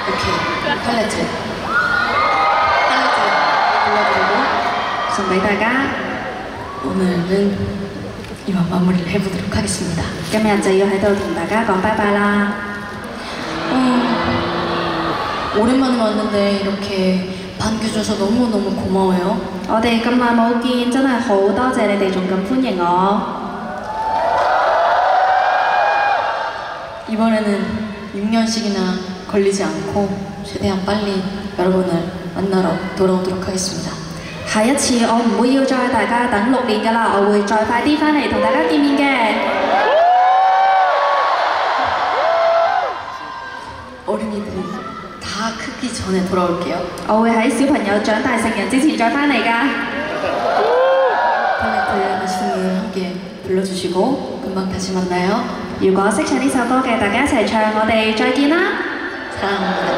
이렇게 팔레트 불러드리고 送俾大家。 오늘은 이만 마무리를 해보도록 하겠습니다. 今日就要喺度同大家講拜拜啦。 오랜만에 왔는데 이렇게 반겨줘서 너무너무 고마워요. 我哋咁耐冇見，真係好多謝你哋仲咁歡迎我。 이번에는 6년씩이나 걸리지 않고 최대한 빨리 여러분을 만나러 돌아오도록 하겠습니다. 下一次我唔會要再大家等6年㗎啦，我會再快啲返嚟同大家見面嘅。 어린이들이 다 크기 전에 돌아올게요. 我會喺小朋友長大成人之前再返嚟㗎。 팔레트 하시는 분들 함께 불러주시고 금방 다시 만나요. 如果識唱呢首歌嘅，大家一齊唱，我哋再見啦！ 사랑합니다.